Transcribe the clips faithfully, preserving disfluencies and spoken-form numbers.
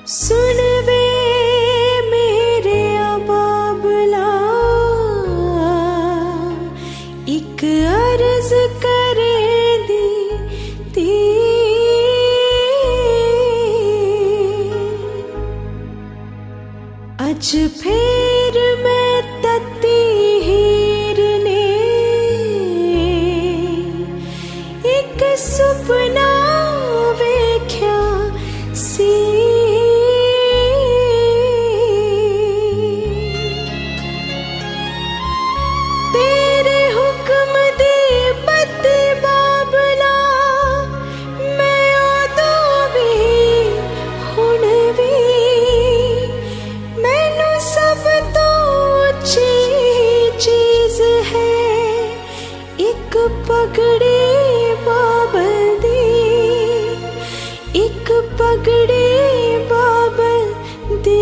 सुन वे मेरे अबाबला, एक अर्ज करे दी ती। अज फिर मैं तती हीर ने एक सुपना वेख्या सी। तेरे हुक्म दी बत्ती बाबला, मैं उदों भी हुण भी मैनू सब तो अच्छी चीज है एक पगड़ी बाबल दी, एक पगड़ी बाबल दी।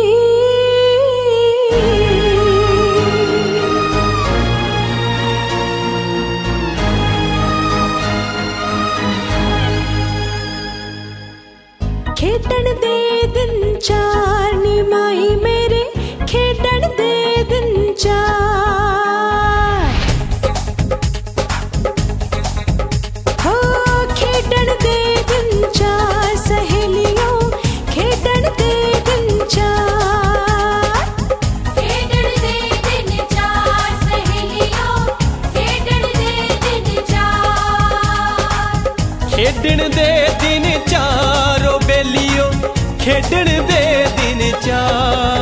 खेडण दे दिन चार नी माई मेरे, खेडण दे दिन चार। हो खेडण दे दिन चार सहेलियों, खेडण दे दिन चार। खेडण दे दिन चार सहेलियों, खेडण दे दिन चार। खेडण दे दिन चार ओ बेलियो, खेडण दे दिन चार।